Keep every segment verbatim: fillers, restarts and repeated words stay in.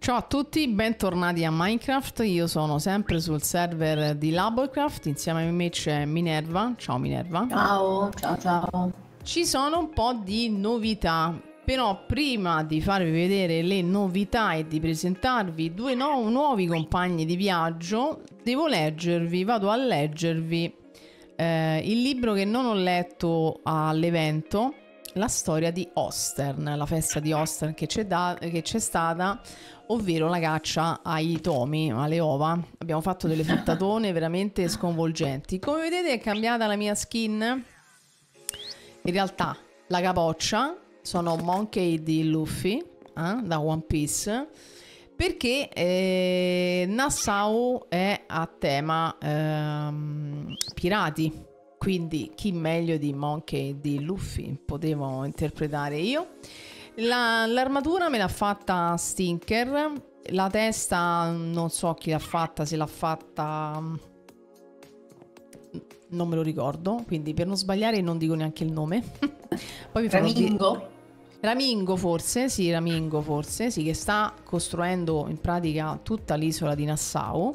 Ciao a tutti, bentornati a Minecraft. Io sono sempre sul server di Laborcraft. Insieme a me c'è Minerva. Ciao Minerva. Ciao, ciao, ciao. Ci sono un po' di novità, però prima di farvi vedere le novità e di presentarvi due nu nuovi compagni di viaggio, devo leggervi, vado a leggervi eh, il libro che non ho letto all'evento, la storia di Ostern, la festa di Ostern che c'è stata, ovvero la caccia ai tomi, alle ova. Abbiamo fatto delle frittatone veramente sconvolgenti. Come vedete è cambiata la mia skin. In realtà la capoccia sono Monkey di Luffy eh, da One Piece, perché eh, Nassau è a tema ehm, pirati, quindi chi meglio di Monkey di Luffy potevo interpretare io. L'armatura me l'ha fatta Stinker, la testa non so chi l'ha fatta, se l'ha fatta non me lo ricordo, quindi per non sbagliare non dico neanche il nome. Poi mi Ramingo? Di... Ramingo forse, sì, Ramingo forse, sì, che sta costruendo in pratica tutta l'isola di Nassau.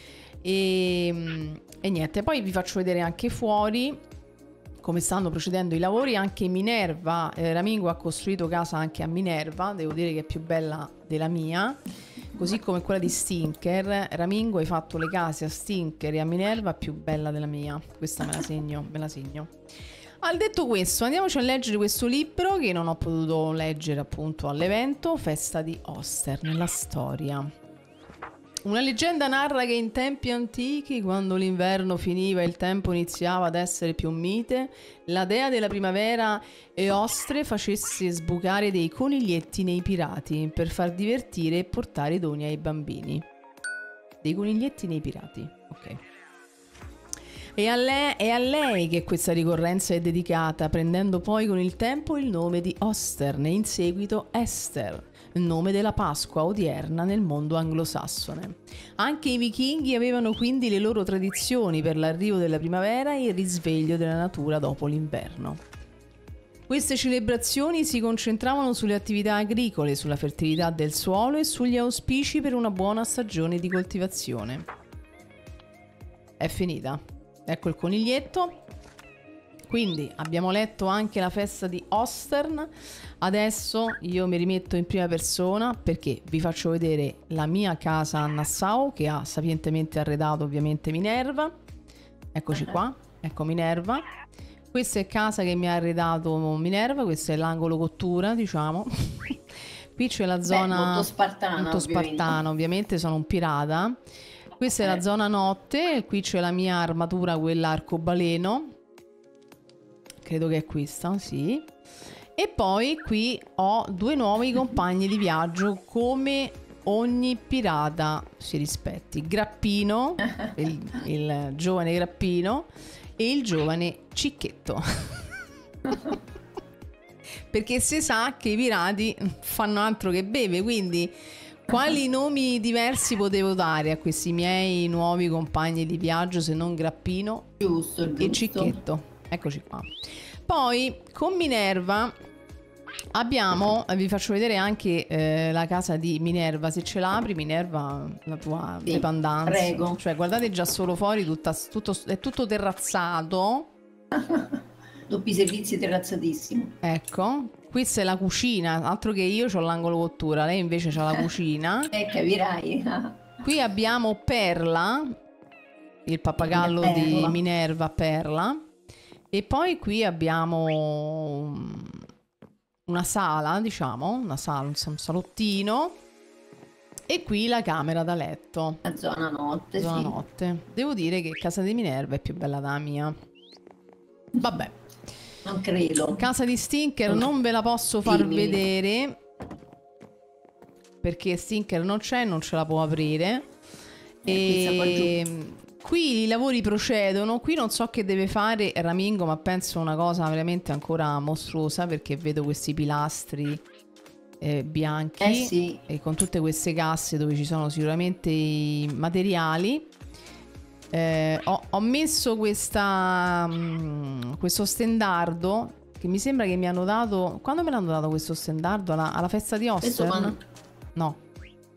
E, e niente, poi vi faccio vedere anche fuori come stanno procedendo i lavori. Anche Minerva, eh, Ramingo ha costruito casa anche a Minerva, devo dire che è più bella della mia. Così come quella di Stinker, Ramingo hai fatto le case a Stinker e a Minerva più bella della mia. Questa me la segno, me la segno. Al detto questo, andiamoci a leggere questo libro che non ho potuto leggere appunto all'evento, Festa di Ostern, la storia. Una leggenda narra che in tempi antichi, quando l'inverno finiva e il tempo iniziava ad essere più mite, la dea della primavera Eostre facesse sbucare dei coniglietti nei pirati per far divertire e portare doni ai bambini. Dei coniglietti nei pirati, ok. E a, lei, è a lei che questa ricorrenza è dedicata, prendendo poi con il tempo il nome di Ostern e in seguito Ester, nome della Pasqua odierna nel mondo anglosassone. Anche i vichinghi avevano quindi le loro tradizioni per l'arrivo della primavera e il risveglio della natura dopo l'inverno. Queste celebrazioni si concentravano sulle attività agricole, sulla fertilità del suolo e sugli auspici per una buona stagione di coltivazione. È finita. Ecco il coniglietto. Quindi abbiamo letto anche la festa di Ostern. Adesso io mi rimetto in prima persona perché vi faccio vedere la mia casa a Nassau, che ha sapientemente arredato ovviamente Minerva. Eccoci qua, ecco Minerva. Questa è casa che mi ha arredato Minerva, questo è l'angolo cottura, diciamo. Qui c'è la zona... Beh, molto spartana, molto spartana, ovviamente. ovviamente sono un pirata. Questa è la zona notte, qui c'è la mia armatura, quella arcobaleno. Credo che è questa, sì. E poi qui ho due nuovi compagni di viaggio, come ogni pirata si rispetti. Grappino, il, il giovane Grappino, e il giovane Cicchetto. Perché si sa che i pirati fanno altro che beve, quindi quali nomi diversi potevo dare a questi miei nuovi compagni di viaggio se non Grappino giusto, giusto. e Cicchetto? Eccoci qua. Poi con Minerva abbiamo, vi faccio vedere anche eh, la casa di Minerva, se ce l'apri Minerva, la tua sì, dependenza. Prego. Cioè guardate già solo fuori, tutta, tutto, è tutto terrazzato. Doppi servizi, terrazzatissimo. Ecco, questa è la cucina, altro che io ho l'angolo cottura, lei invece ha la cucina. Eh, capirai. Qui abbiamo Perla, il pappagallo Perla. di Minerva, Perla. E poi qui abbiamo una sala, diciamo, una sala, un salottino. E qui la camera da letto. La zona notte, zona sì. notte. Devo dire che casa di Minerva è più bella della mia. Vabbè. Non credo. Casa di Stinker non ve la posso far Dimmi. vedere perché Stinker non c'è, non ce la può aprire. E, e qui i lavori procedono. Qui non so che deve fare Ramingo, ma penso una cosa veramente ancora mostruosa, perché vedo questi pilastri eh, bianchi eh sì. e con tutte queste casse dove ci sono sicuramente i materiali. Eh, ho, ho messo questa, mh, questo stendardo che mi sembra che mi hanno dato. Quando me l'hanno dato questo stendardo? Alla, alla festa di Ostern? Quando... No.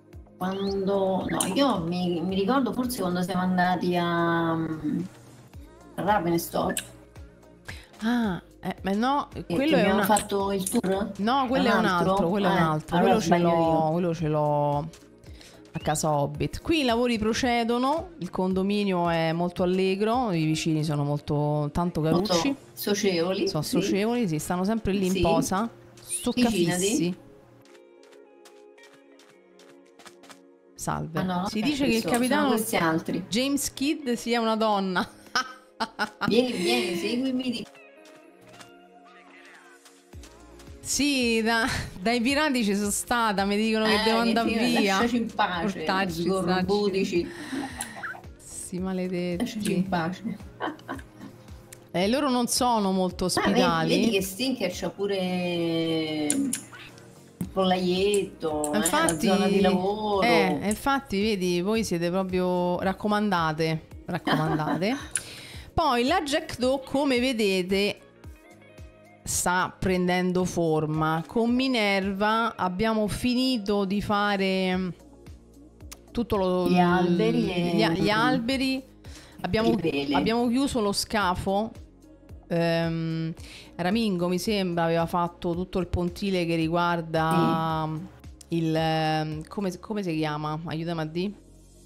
Quando... No, io mi, mi ricordo forse quando siamo andati a, mm, a Ravenstorp, Ah, eh, ma no, che, che quello è abbiamo una... fatto il tour. No, È quello un è un altro, altro? quello è un Eh, altro. allora Quello ce sbaglio l'ho, io. quello ce l'ho a casa Hobbit. Qui i lavori procedono, il condominio è molto allegro, i vicini sono molto tanto carucci, Molto socievoli, sono sì, socievoli, sì, stanno sempre lì in sì. posa, Vicinati. soccafissi. Salve. Ah no, Si non è dice che il questo, sono capitano questi altri. James Kidd sia una donna. Vieni, vieni, seguimi di... Sì, da- dai pirati ci sono stata, mi dicono che Eh, devo che andare ti- via. lasciaci in pace, Portarci, sgorbudici. Sì, Lasciaci in maledetti. pace. Eh, loro non sono molto Ah, vedi, vedi ospitali. che Stinker c'ha pure il pollaietto, eh, la zona di Infatti, eh, lavoro. infatti, vedi, voi siete proprio raccomandate, raccomandate. Poi la Jackdaw, come vedete, sta prendendo forma. Con Minerva abbiamo finito di fare tutto lo, Gli alberi e- gli, gli alberi. Abbiamo, I peli. abbiamo chiuso lo scafo. Ehm, Ramingo mi sembra aveva fatto tutto il pontile che riguarda il ehm, come, come si chiama? Aiutami a di.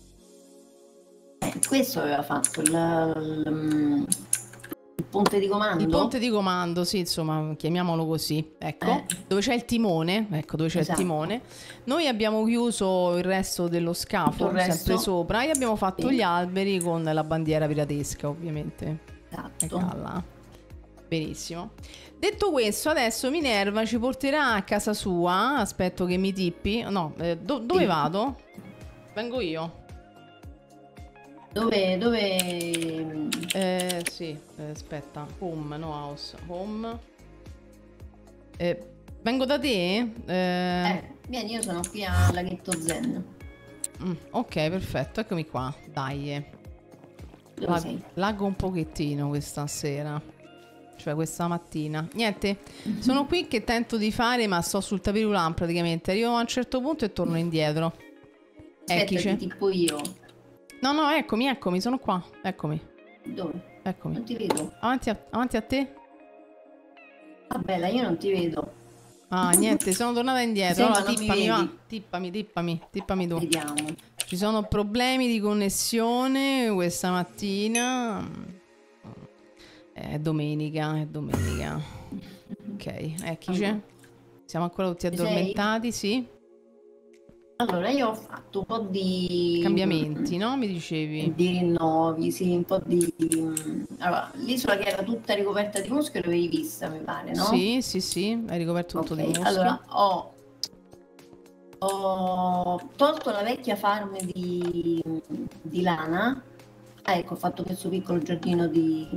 Eh, questo aveva fatto il, il- il ponte di comando. Il ponte di comando, sì, insomma, chiamiamolo così. Ecco, Eh. dove c'è il timone, ecco, dove c'è Esatto. il timone. Noi abbiamo chiuso il resto dello scafo, Tutto il resto. sempre sopra, e abbiamo fatto Sì. gli alberi con la bandiera piratesca, ovviamente. Esatto. Eccola là. Benissimo. Detto questo, adesso Minerva ci porterà a casa sua. Aspetto che mi tippi. No, eh, do- dove Sì. vado? Vengo io. Dove, dove... Eh, sì, eh, aspetta. Home, no house. Home. Eh, vengo da te? Eh, Eh, vieni, io sono qui a Laghetto Zen. mm, ok, perfetto. Eccomi qua. Dai. Dove Lag- sei? laggo un pochettino questa sera. Cioè questa mattina. Niente, Mhm. sono qui che tento di fare, ma sto sul tapirulan praticamente. Arrivo a un certo punto e torno indietro. Aspetta, Eccoci. ti tipo io. No, no, eccomi, eccomi, sono qua. Eccomi, Dove? eccomi. Non ti vedo. Avanti a, avanti a te. Ah, bella, io non ti vedo. Ah, niente, sono tornata indietro. Sembra Allora, non mi tippami, va. vedi. Tippami, tippami, tippami tu. Vediamo. Ci sono problemi di connessione questa mattina. È domenica, è domenica. Ok, eh, chi c'è? Siamo ancora tutti Ci sei? addormentati, sì. Allora, io ho fatto un po' di... Cambiamenti, no? Mi dicevi. Di rinnovi, sì, un po' di... Allora, l'isola che era tutta ricoperta di muschio l'avevi vista, mi pare, no? Sì, sì, sì, hai ricoperto tutto Ok, di muschio. allora ho, ho tolto la vecchia farm di, di lana. Ah, ecco, ho fatto questo piccolo giardino di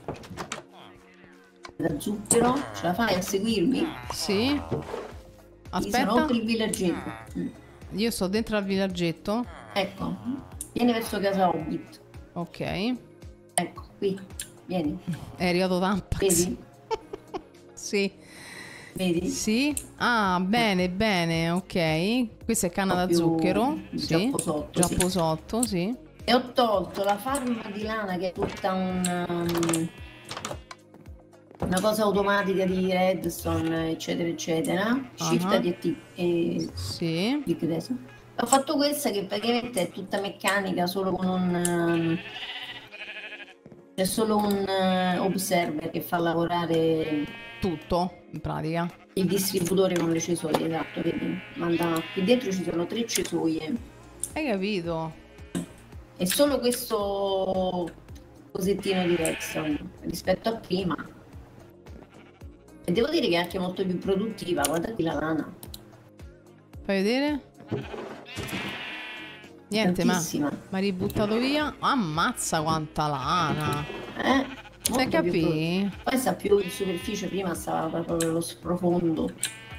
da zucchero. Ce la fai a seguirmi? Sì. Io sono Aspetta, oltre il villaggetto. Mm. io sto dentro al villaggetto. Ecco, vieni verso casa Hobbit. Ok. Ecco, qui, vieni. È arrivato Tampax. Vedi? Sì. Vedi? Sì. Ah, bene, bene, ok. Questa è canna Un po' da più zucchero. Sì. giapposotto, sì. Giapposotto, sì. E ho tolto la farm di lana che è tutta un, um, una cosa automatica di redstone, eccetera, eccetera. Shift Ah. e T e Sì. click adesso. Ho fatto questa che praticamente è tutta meccanica, solo con un... um, c'è solo un uh, observer che fa lavorare Tutto, in pratica. il distributore con le cesoie, esatto, vedi? Manda... Qui dentro ci sono tre cesoie. Hai capito? È solo questo cosettino di redstone rispetto a prima. E devo dire che è anche molto più produttiva. Guarda qui la lana. Fai vedere? Niente, ma Tantissima. mi hai ributtato via. Ammazza quanta lana. Eh? Sai Molto più pro- capì? Poi sta più in superficie, prima stava proprio allo sprofondo.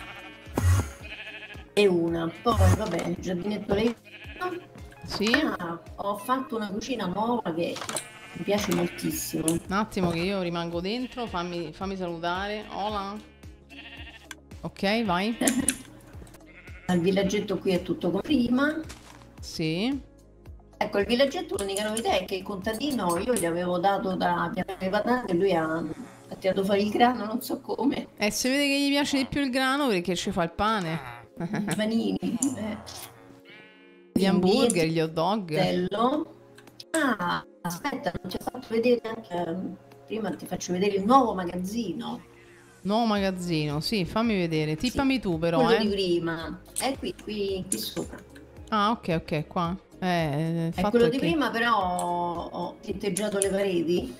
E una. Poi vabbè, il giardinetto lei. Sì. Ah, ho fatto una cucina nuova che mi piace moltissimo. Un attimo che io rimango dentro, fammi, fammi salutare. Hola. Ok, vai. Il villaggetto qui è tutto come prima. Sì. Ecco, il villaggetto, l'unica novità è che il contadino io gli avevo dato da piantare le patate e lui ha, ha tirato fuori il grano, non so come. E si vede che gli piace di più il grano perché ci fa il pane. I panini. Eh. Gli Quindi il hamburger, gli hot dog. fratello. Ah, aspetta, non ti ho fatto vedere anche. Prima ti faccio vedere il nuovo magazzino. Nuovo magazzino, sì, fammi vedere. Tippami Sì, tu però, quello eh. di prima. È qui, qui, qui sopra. Ah, ok, ok, qua. Eh, il È fatto quello è di che... prima, però ho, ho tinteggiato le pareti.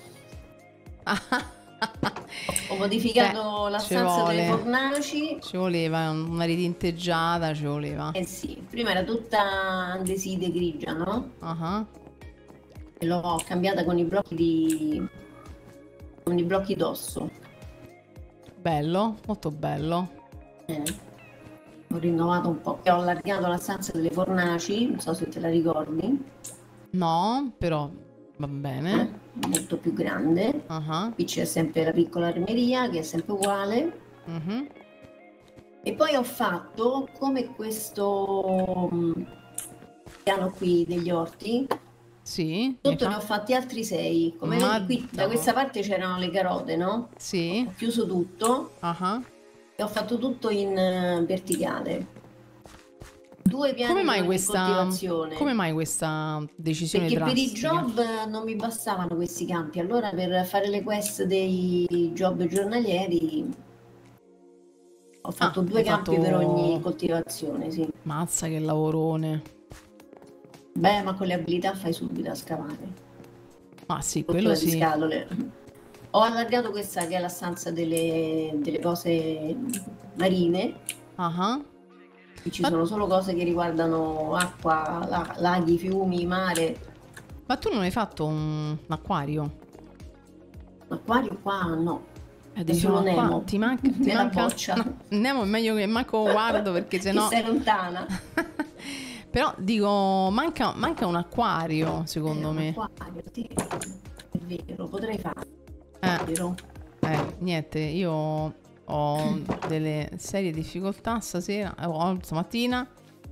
Ho modificato Beh, la ci stanza delle vuole. fornaci. Ci voleva una ritinteggiata, ci voleva. Eh sì, prima era tutta andesite grigia, no? Ah, E l'ho cambiata con i blocchi di... con i blocchi d'osso. bello, molto bello. Eh, Ho rinnovato un po'. E ho allargato la stanza delle fornaci, non so se te la ricordi, No, però va eh? bene. Molto più grande. Ah, Qui c'è sempre la piccola armeria che è sempre uguale. mhm. E poi ho fatto come questo mm, piano qui degli orti. Sì, mi Sotto ne fa... ho fatti altri sei. Come vedi qui da Madonna. questa parte c'erano le carote, no? Sì, Ho chiuso tutto ah. e ho fatto tutto in eh, verticale. Due piani Come di mai ogni questa... coltivazione. Come mai questa decisione Perché per i drastica? job non mi bastavano questi campi, allora per fare le quest dei job giornalieri ho Ah, fatto due hai campi per ogni fatto... coltivazione, sì. Mazza che lavorone. Beh, ma con le abilità fai subito a scavare. Ah sì, quello Rottura di sì. scatole. Ho allargato questa che è la stanza delle, delle cose marine. Ah. Qui ci Ma, sono solo cose che riguardano acqua, la- laghi, fiumi, mare. ma tu non hai fatto un, un acquario? Acquario qua no, Eh, è diciamo solo qua Nemo. ti manca, ti Nella manca... boccia. No, Nemo è meglio che manco guardo perché Che sennò... sei lontana. Però dico, manca, manca un acquario, Eh, secondo un me. acquario, sì. È vero, potrei farlo, Eh, vero? eh, niente, io ho delle serie difficoltà stasera, eh, o stamattina.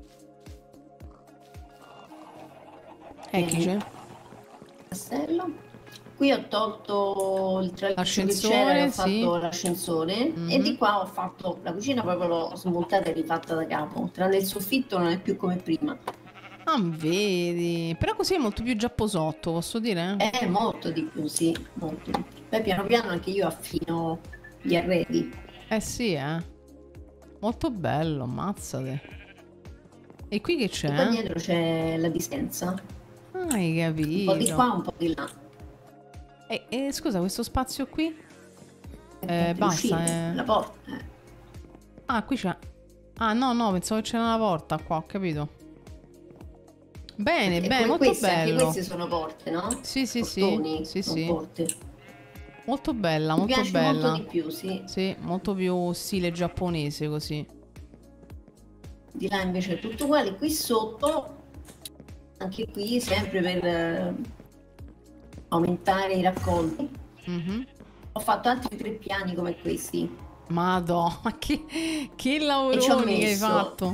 Eccoci. Bene. Castello. Qui ho tolto il traliccio che c'era e L'ascensore, ho sì. fatto l'ascensore e di Mhm. qua ho fatto la cucina, proprio l'ho smontata e rifatta da capo, tranne il soffitto non è più come prima. Ah, vedi. Però così è molto più giapposotto, posso dire? È molto di più, sì, molto di più. Poi piano piano anche io affino gli arredi. Eh sì, eh. Molto bello, ammazzate. E qui che E qua c'è? dietro c'è la dispensa, Ah, hai un po' di capito. qua, un po' di là. E, e scusa, questo spazio qui? E Eh, per basta, uscire, eh. la porta. eh. Ah, qui c'è... Ah, no, no, pensavo che c'era una porta qua, ho capito. Bene, E bene, come molto queste, anche bello. queste sono porte, no? Sì, sì, sì, Portoni, sì, non sì. porte. Molto bella, Mi molto piace molto bella. di più, sì. Sì, molto più stile giapponese così. Di là invece è tutto uguale. Qui sotto, anche qui, sempre per eh, aumentare i raccolti, Mhm. ho fatto altri tre piani come questi. Madonna, che, che E ci ho lavoroni che hai messo, fatto.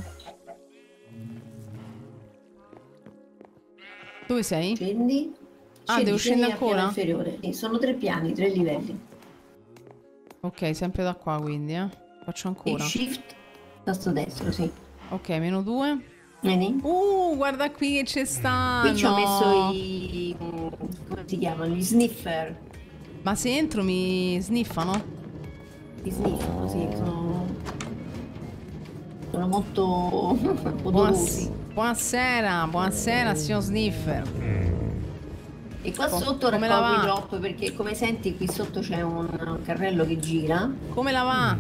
Dove sei? scendi, Ah, devo scendi, scendere scendi al piano ancora? inferiore. Sì, sono tre piani, tre livelli. Ok, sempre da qua quindi, eh. Faccio E ancora. shift, tasto destro, sì. Ok, meno due. Vedi? Uh, guarda qui che c'è Qui ci ho messo stanno. i... come si chiamano? Gli sniffer. Ma se entro mi sniffano? Gli sniffano, sì, sono, sono molto Buonas- odorosi. buonasera, buonasera, signor Sniffer. E qua Co- sotto come la raccolgo i va? drop perché come senti qui sotto c'è un, un carrello che gira. Come la va?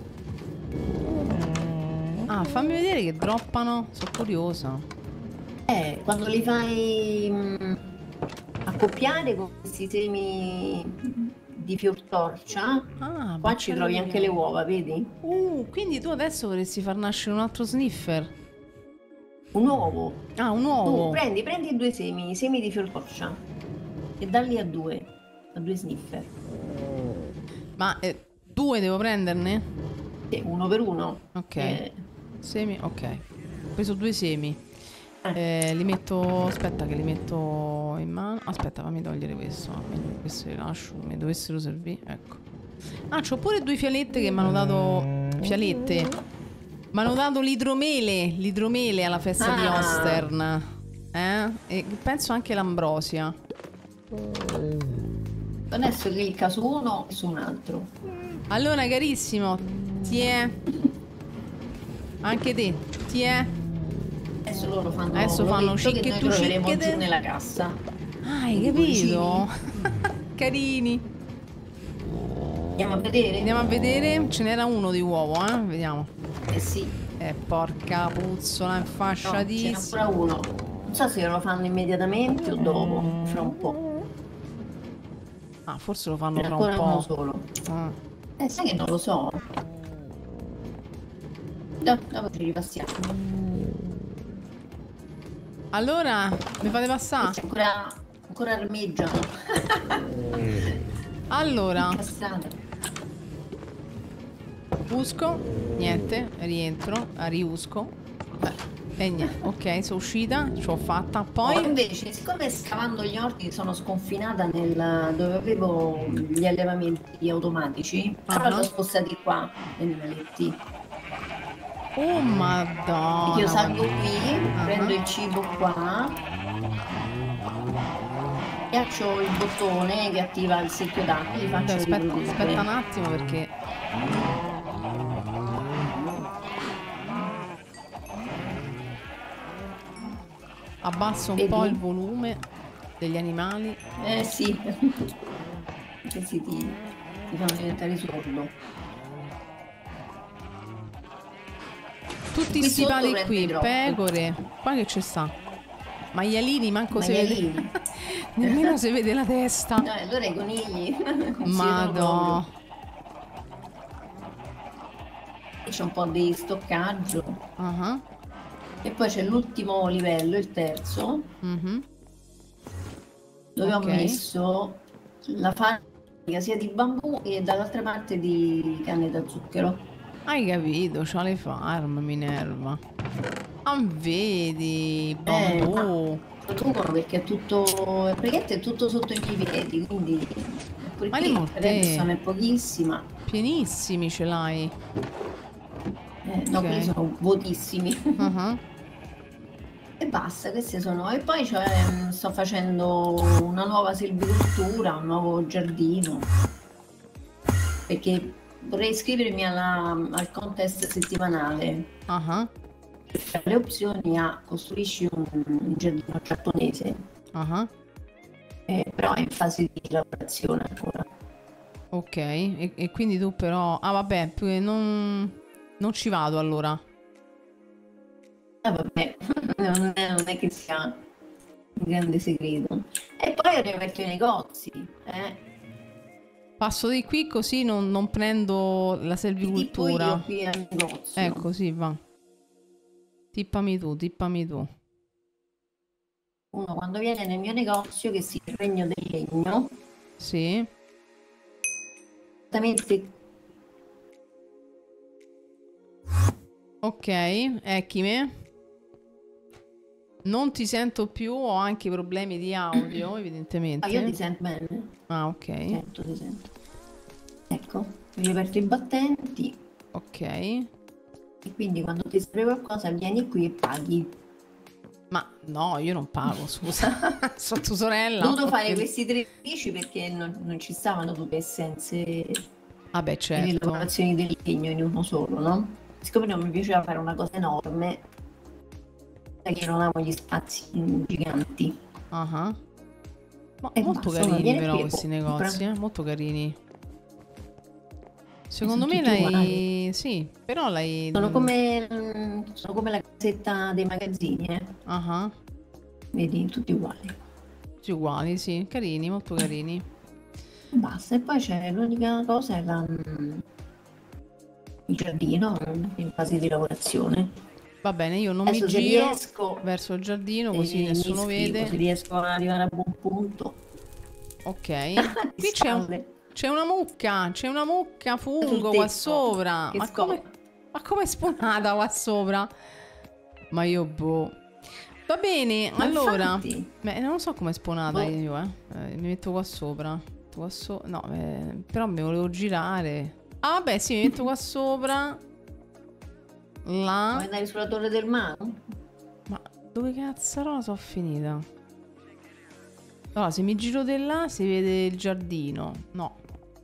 Ah, fammi vedere che droppano. Sono curiosa. Eh, quando li fai mm, accoppiare con questi semi di fiortorcia, Ah, qua ci baccello trovi di anche le fiore. uova, vedi? Uh, quindi tu adesso vorresti far nascere un altro sniffer? Un uovo. Ah, un Tu uovo. prendi, prendi due semi, i semi di fiortorcia e dalli a due, a due sniffer. Ma eh, due devo prenderne? Sì, uno per uno. Ok. Eh, Semi, ok. Ho preso due semi. Eh, li metto. Aspetta, che li metto in mano. Aspetta, fammi togliere questo. Meglio questo li lascio. Mi dovessero servire. Ecco. Ah, c'ho pure due fialette che mi hanno dato. Fialette. Mi hanno dato l'idromele. L'idromele alla festa Ah. di Ostern. Eh? E penso anche l'ambrosia. Adesso clicca su uno e su un altro. Allora, carissimo, ti è. Anche te, ti è. Adesso loro fanno Adesso fanno l'ovetto che scicche noi tu troveremo scicche te. giù nella cassa. Ah, hai I capito? Carini. Andiamo a vedere? Andiamo a vedere. Ce n'era uno di uovo, eh? Vediamo. Eh sì. Eh, porca puzzola, No, ce n'è infasciatissima. ancora uno. Non so se lo fanno immediatamente o dopo, fra un po'. Ah, forse lo fanno Ce n'è fra un ancora uno po'. solo. Ah. Eh, sai che non lo so. No, dopo ci ripassiamo. Allora, mi fate passare? C'è ancora, ancora armeggiano. Allora, Passate. usco. Niente, rientro. ah, Riusco. Beh, e niente. Ok, sono uscita. Ce l'ho fatta. Poi Poi. invece, siccome scavando gli orti sono sconfinata nel dove avevo gli allevamenti automatici, Ah. allora li ho spostati qua nei animaletti. Oh, madonna. Io salgo qui, Ah. prendo il cibo qua, piaccio il bottone che attiva il secchio d'acqua, li faccio Aspetta, riprodurre. aspetta un attimo perché. Abbasso un Vedi? po' il volume degli animali. Eh sì, che si ti, ti fanno diventare sordo. Tutti Qui sti sotto pali prende qui, troppo. pecore. Qua che ci sta? Maialini, manco si vede. Maialini. Nemmeno si vede la testa. No, allora i conigli. non si vedono proprio. Madò. C'è un po' di stoccaggio. Ah, E poi c'è l'ultimo livello, il terzo, mhm. dove Ok. ho messo la fabbrica sia di bambù e dall'altra parte di canne da zucchero. Hai capito? C'ha le farm, Minerva. Ah, vedi, bambù. Lo truccano perché è tutto, praticamente è tutto sotto i miei piedi, quindi pure Ma qui le la morte- redstone è pochissima. Pienissimi ce l'hai. Eh, no, Ok. quelli sono vuotissimi. Ah, E basta, queste sono. E poi cioè, mm, sto facendo una nuova silvicoltura, un nuovo giardino. Perché vorrei iscrivermi alla- al contest settimanale. ah, Tra le opzioni a costruisci un, un giardino giapponese, ah. eh, però è in fase di lavorazione ancora. Ok, e, e quindi tu però. Ah, vabbè, più- non, non ci vado allora. Eh, vabbè, non è, non è che sia un grande segreto. E poi ho riaperto i negozi. Eh. Passo di qui così non, non prendo la Ti tipo io selvicoltura. qui al negozio. Ecco, sì, va. Tippami tu, tippami tu. Uno quando viene nel mio negozio, che si il regno del legno, Sì. esattamente Ok, Ecchime. Non ti sento più, ho anche problemi di audio, evidentemente. ah, io ti sento bene. Ah, ok. Sento, ti sento. Ecco, ho riaperto i battenti Ok. e quindi quando ti serve qualcosa vieni qui e paghi. Ma no, io non pago, scusa. Sono tua sorella. Ho dovuto fare Ok. questi tre uffici perché non, non ci stavano tutte essenze e Ah, beh, le certo. lavorazioni del legno in uno solo, no? Siccome non mi piaceva fare una cosa enorme, sai che non amo gli spazi giganti. Ah, ah. Ma E molto basta, carini viene però qui e questi compra. negozi, eh? Molto carini. Secondo sono me tutti l'hai. Sì, però l'hai. Sono come, mm, sono come la casetta dei magazzini, eh? Ah, ah. Vedi, tutti uguali. Tutti uguali, sì. Carini, molto carini. Basta, e poi c'è l'unica cosa è la, mm, il giardino mm, in fase di lavorazione. Va bene, io non Adesso mi se giro riesco, verso il giardino così eh, mi nessuno iscrivo, vede. se riesco ad arrivare a buon punto. Ok. Di Qui c'è, un- spalle. c'è una mucca, c'è una mucca Sul fungo qua tetto. sopra. Che Ma scopo? come, ma come è spunata qua sopra? Ma io boh. Va bene, Ma allora, infatti. beh, non so come è spawnata Boh. io, eh. Eh, mi metto qua sopra. Metto qua so- no, eh, però mi volevo girare. Ah, vabbè, sì, mi metto qua sopra. Vuoi Là. andare sulla torre del mago? Ma dove cazzarola sono finita? Allora, se mi giro di là si vede il giardino. No.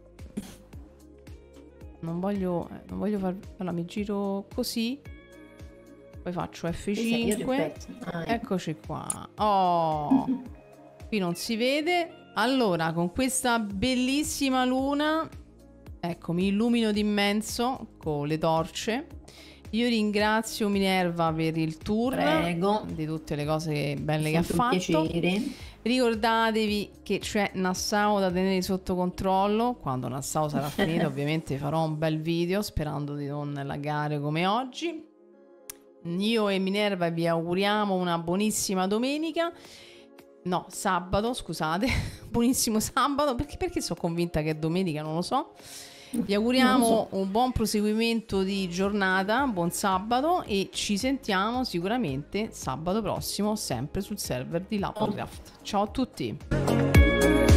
Non voglio, eh, non voglio far... Allora, mi giro così. Poi faccio F Sì, sì, io ti ho cinque. perso. Ah, ecco. Eccoci qua. Oh, qui non si vede. Allora, con questa bellissima luna, ecco, mi illumino d'immenso con le torce. Io ringrazio Minerva per il tour. Prego. Di tutte le cose belle che ha Sempre un fatto. piacere. Ricordatevi che c'è Nassau da tenere sotto controllo. Quando Nassau sarà finito, ovviamente farò un bel video sperando di non laggare come oggi. Io e Minerva vi auguriamo una buonissima domenica. No, sabato, scusate. Buonissimo sabato. Perché, perché sono convinta che è domenica, non lo so. Vi auguriamo so. un buon proseguimento di giornata, buon sabato e ci sentiamo sicuramente sabato prossimo sempre sul server di Lapocraft. Ciao a tutti!